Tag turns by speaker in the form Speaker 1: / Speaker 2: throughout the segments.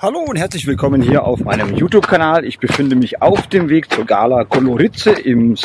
Speaker 1: Hallo und herzlich willkommen hier auf meinem YouTube-Kanal. Ich befinde mich auf dem Weg zur Gala Goloritze im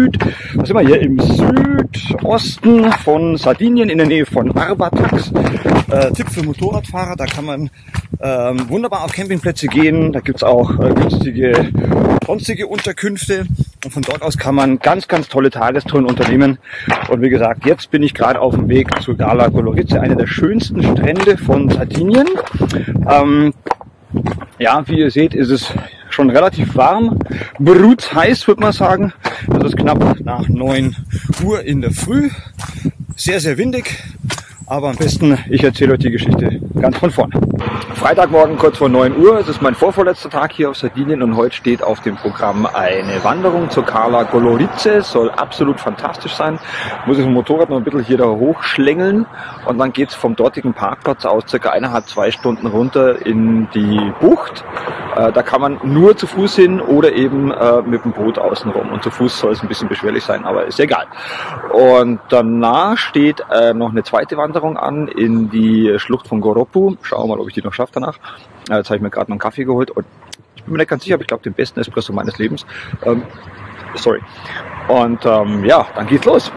Speaker 1: Südosten von Sardinien in der Nähe von Arbatax. Tipp für Motorradfahrer, da kann man wunderbar auf Campingplätze gehen. Da gibt's auch günstige sonstige Unterkünfte. Und von dort aus kann man ganz, ganz tolle Tagestouren unternehmen. Und wie gesagt, jetzt bin ich gerade auf dem Weg zur Gala Goloritze, einer der schönsten Strände von Sardinien. Ja, wie ihr seht, ist es schon relativ warm, brutheiß würde man sagen. Es ist knapp nach 9 Uhr in der Früh, sehr, sehr windig. Aber am besten, ich erzähle euch die Geschichte ganz von vorne. Freitagmorgen kurz vor 9 Uhr, es ist mein vorvorletzter Tag hier auf Sardinien und heute steht auf dem Programm eine Wanderung zur Gala Goloritze. Soll absolut fantastisch sein. Muss ich das Motorrad noch ein bisschen hier da hochschlängeln und dann geht's vom dortigen Parkplatz aus circa 1,5–2 Stunden runter in die Bucht. Da kann man nur zu Fuß hin oder eben mit dem Boot außenrum. Und zu Fuß soll es ein bisschen beschwerlich sein, aber ist egal. Und danach steht noch eine zweite Wanderung an in die Schlucht von Goropu. Schauen wir mal, ob ich die noch schaffe danach. Jetzt habe ich mir gerade noch einen Kaffee geholt und ich bin mir nicht ganz sicher, aber ich glaube den besten Espresso meines Lebens. Sorry. Und ja, dann geht's los.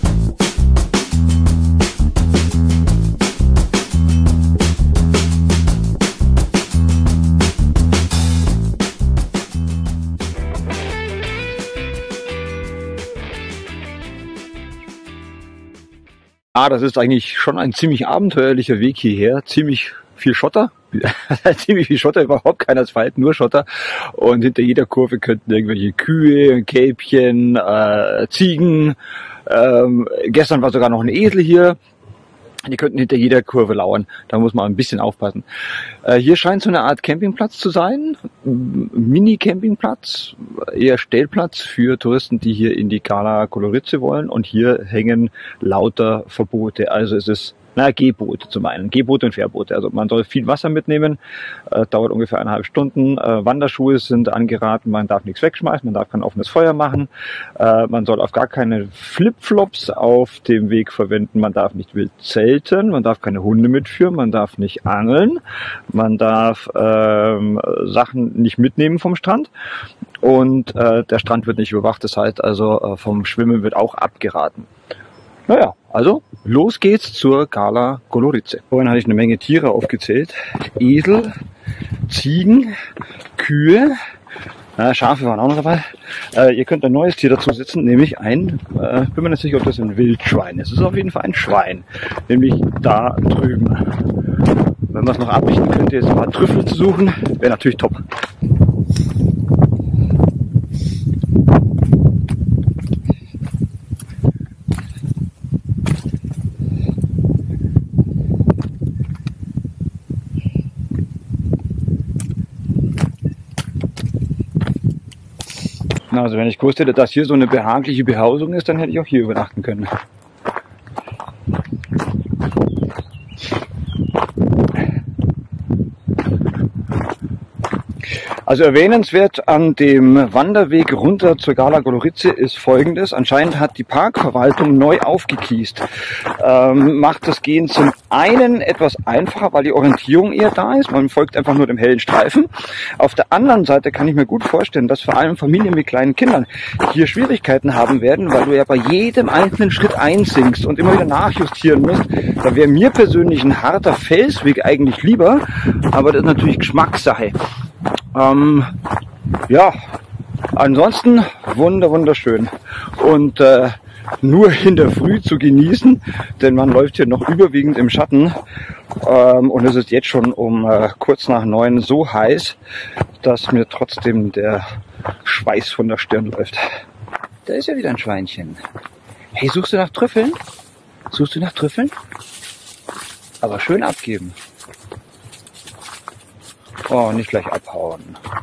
Speaker 1: Das ist eigentlich schon ein ziemlich abenteuerlicher Weg hierher, ziemlich viel Schotter, überhaupt kein Asphalt, nur Schotter und hinter jeder Kurve könnten irgendwelche Kühe, Kälbchen, Ziegen, gestern war sogar noch ein Esel hier. Die könnten hinter jeder Kurve lauern. Da muss man ein bisschen aufpassen. Hier scheint so eine Art Campingplatz zu sein. Mini-Campingplatz, eher Stellplatz für Touristen, die hier in die Gala Goloritze wollen. Und hier hängen lauter Verbote. Also es ist Gehboote zum einen. Gehboote und Fährboote. Also man soll viel Wasser mitnehmen. Dauert ungefähr 1,5 Stunden. Wanderschuhe sind angeraten. Man darf nichts wegschmeißen. Man darf kein offenes Feuer machen. Man soll auf gar keine Flipflops auf dem Weg verwenden. Man darf nicht wild zelten. Man darf keine Hunde mitführen. Man darf nicht angeln. Man darf Sachen nicht mitnehmen vom Strand. Und der Strand wird nicht überwacht. Das heißt also, vom Schwimmen wird auch abgeraten. Naja, also los geht's zur Gala Goloritze. Vorhin hatte ich eine Menge Tiere aufgezählt. Esel, Ziegen, Kühe, Schafe waren auch noch dabei. Ihr könnt ein neues Tier dazu setzen, nämlich bin mir nicht sicher, ob das ein Wildschwein ist. Es ist auf jeden Fall ein Schwein, nämlich da drüben. Wenn man es noch abrichten könnte, jetzt ein paar Trüffel zu suchen, wäre natürlich top. Also wenn ich gewusst hätte, dass hier so eine behagliche Behausung ist, dann hätte ich auch hier übernachten können. Also erwähnenswert an dem Wanderweg runter zur Gala Goloritze ist Folgendes. Anscheinend hat die Parkverwaltung neu aufgekiest. Macht das Gehen zum einen etwas einfacher, weil die Orientierung eher da ist. Man folgt einfach nur dem hellen Streifen. Auf der anderen Seite kann ich mir gut vorstellen, dass vor allem Familien mit kleinen Kindern hier Schwierigkeiten haben werden, weil du ja bei jedem einzelnen Schritt einsinkst und immer wieder nachjustieren musst. Da wäre mir persönlich ein harter Felsweg eigentlich lieber, aber das ist natürlich Geschmackssache. Ja, ansonsten wunderschön und nur in der Früh zu genießen, denn man läuft hier noch überwiegend im Schatten und es ist jetzt schon um kurz nach 9 so heiß, dass mir trotzdem der Schweiß von der Stirn läuft. Da ist ja wieder ein Schweinchen. Hey, suchst du nach Trüffeln? Suchst du nach Trüffeln? Aber schön abgeben. Oh, nicht gleich abhauen.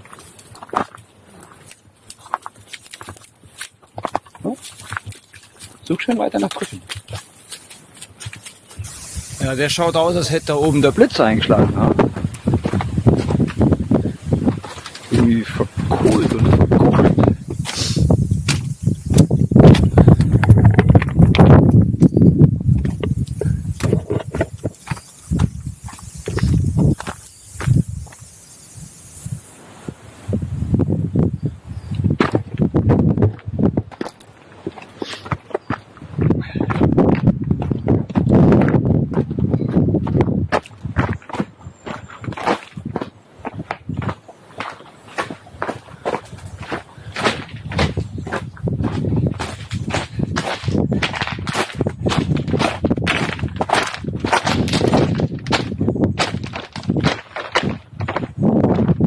Speaker 1: So. Such schön weiter nach Trüffeln. Ja, der schaut aus, als hätte da oben der Blitz eingeschlagen. Ja? Irgendwie verkohlt und verkocht.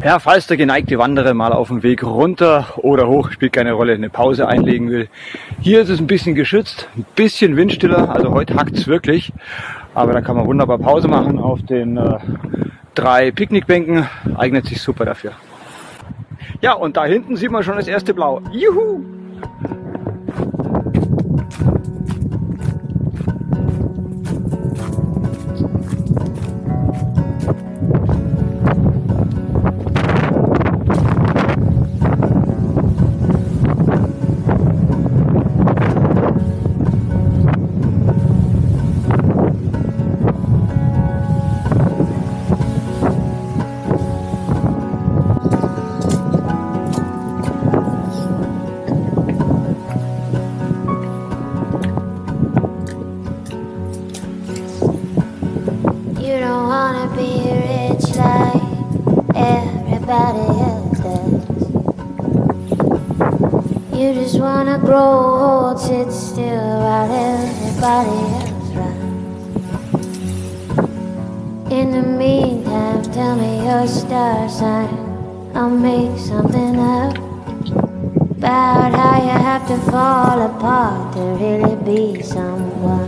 Speaker 1: Ja, falls der geneigte Wanderer mal auf dem Weg runter oder hoch, spielt keine Rolle, eine Pause einlegen will. Hier ist es ein bisschen geschützt, ein bisschen windstiller, also heute hackt's wirklich. Aber da kann man wunderbar Pause machen auf den 3 Picknickbänken, eignet sich super dafür. Ja, und da hinten sieht man schon das erste Blau. Juhu!
Speaker 2: You don't wanna be rich like everybody else does. You just wanna grow old, sit still while everybody else runs. In the meantime, tell me your star sign, I'll make something up about how you have to fall apart to really be someone.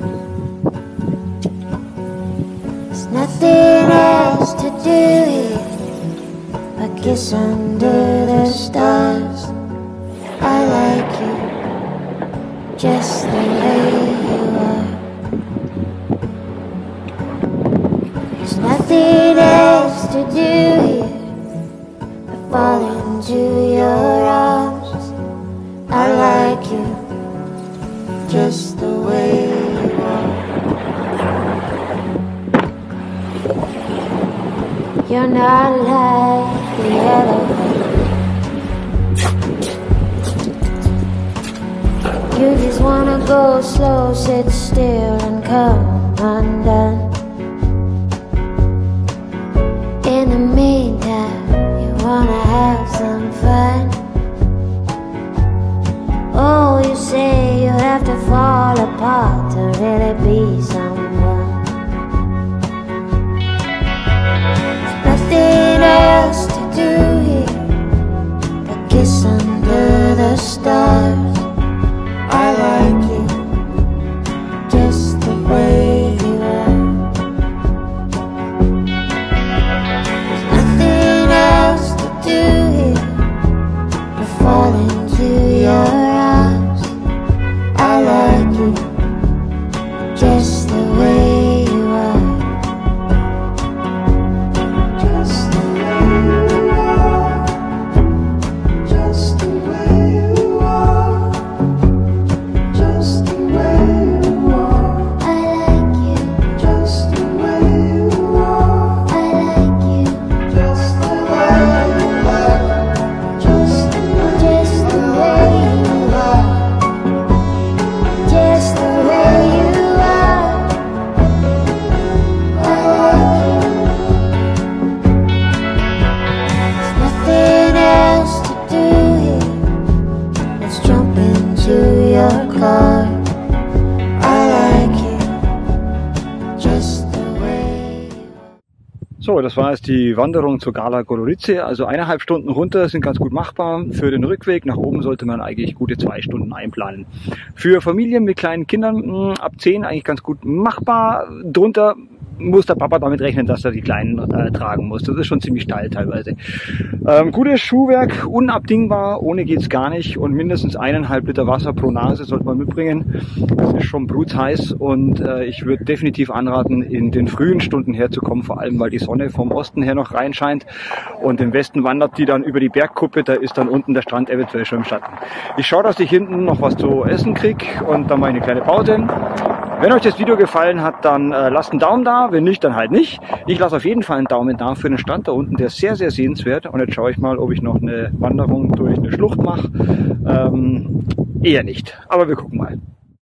Speaker 2: Nothing else to do here but kiss under the stars. I like you just the way you are. There's nothing else to do here but fall into your arms. I like you just the way you are. You're not like the other ones. You just wanna go slow, sit still and come undone. In the meantime, you wanna have some fun. Oh, you say you have to fall apart to really be someone. Nothing else to do here but kiss under the stars. I like you just the way you are. There's nothing else to do here but fall into your arms. I like you just the way you are.
Speaker 1: So, das war jetzt die Wanderung zur Gala Goloritze. Also 1,5 Stunden runter sind ganz gut machbar. Für den Rückweg nach oben sollte man eigentlich gute 2 Stunden einplanen. Für Familien mit kleinen Kindern ab 10 eigentlich ganz gut machbar. Drunter muss der Papa damit rechnen, dass er die Kleinen tragen muss. Das ist schon ziemlich steil teilweise. Gutes Schuhwerk, unabdingbar, ohne geht's gar nicht. Und mindestens 1,5 Liter Wasser pro Nase sollte man mitbringen. Das ist schon brutsheiß und ich würde definitiv anraten, in den frühen Stunden herzukommen, vor allem weil die Sonne vom Osten her noch reinscheint und im Westen wandert die dann über die Bergkuppe, da ist dann unten der Strand eventuell schon im Schatten. Ich schaue, dass ich hinten noch was zu essen kriege und dann mache ich eine kleine Pause. Wenn euch das Video gefallen hat, dann lasst einen Daumen da, wenn nicht, dann halt nicht. Ich lasse auf jeden Fall einen Daumen da für den Strand da unten, der ist sehr, sehr sehenswert. Und jetzt schaue ich mal, ob ich noch eine Wanderung durch eine Schlucht mache. Eher nicht, aber wir gucken mal.